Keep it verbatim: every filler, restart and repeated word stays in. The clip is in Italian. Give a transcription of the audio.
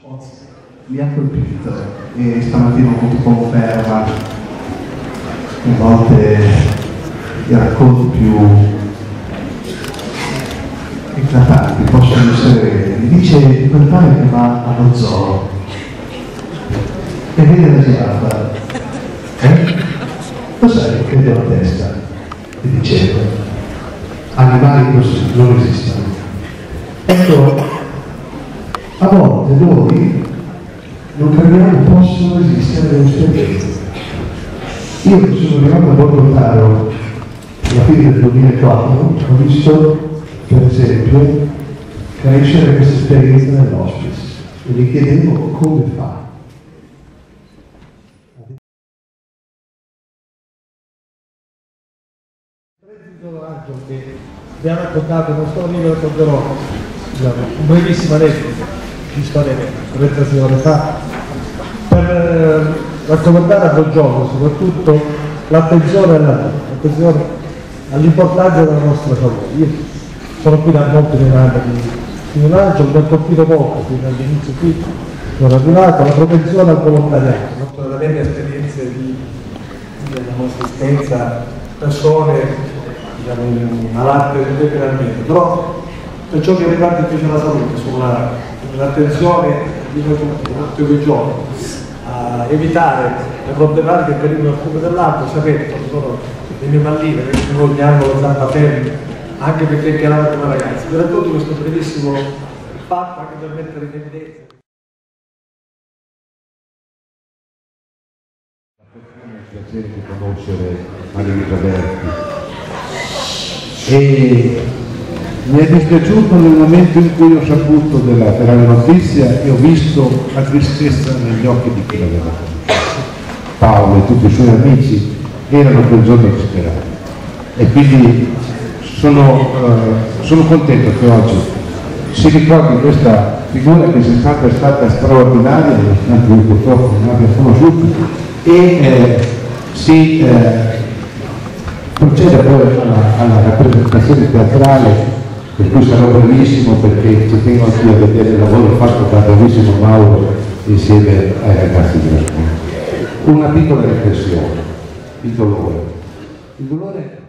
mi ha colpito e stamattina ho avuto conferma, a volte i racconti più eclatanti possono essere veri. Mi dice di quel padre che va allo zoo e vede la giraffa, eh? Lo sai che della testa, e dicevo, animali così non esistono. Ecco, a volte noi non crediamo possono esistere le esperienze. Io che sono arrivato a Borgotaro alla fine del duemilaquattro ho visto, per esempio, crescere questa esperienza nell'hospice e mi chiedevo come fa. Che vi ha raccontato, non sto lì, lo racconterò, un brevissimo aneddoto di storia trenta ore fa, per eh, raccomandare a Don Giorgio soprattutto l'attenzione all'importanza della nostra salute. Io sono qui da molti anni di un anno, mi ha colpito poco, fino all'inizio qui sono arrivato, la propensione al volontariato, dalle mie esperienze di, della nostra assistenza, persone diciamo, malate letteralmente, però per ciò che riguarda invece la salute, sull'attenzione di noi tutti quei giorni, a evitare le problematiche che derivano dal fumo dell'acqua, sapete, sono le mie palline, che ci vogliamo lo zampatelli, anche perché chiaramente come ragazzi. Vi racconto questo brevissimo fatto anche per mettere in evidenza. Mi è piacere di conoscere Maria Berti. E mi è dispiaciuto nel momento in cui ho saputo della, della notizia e ho visto la tristezza negli occhi di chi l'aveva conosciuto. Paolo e tutti i suoi amici erano quel giorno disperati e quindi sono, uh, sono contento che oggi si ricordi questa figura che è stata, è stata straordinaria, nonostante io purtroppo non abbia conosciuto, e eh, si eh, procede poi alla, alla rappresentazione teatrale, per cui sarò brevissimo perché ci tengo anche a vedere il lavoro fatto da bravissimo Mauro insieme ai ragazzi della scuola. Una piccola riflessione, il dolore. Il dolore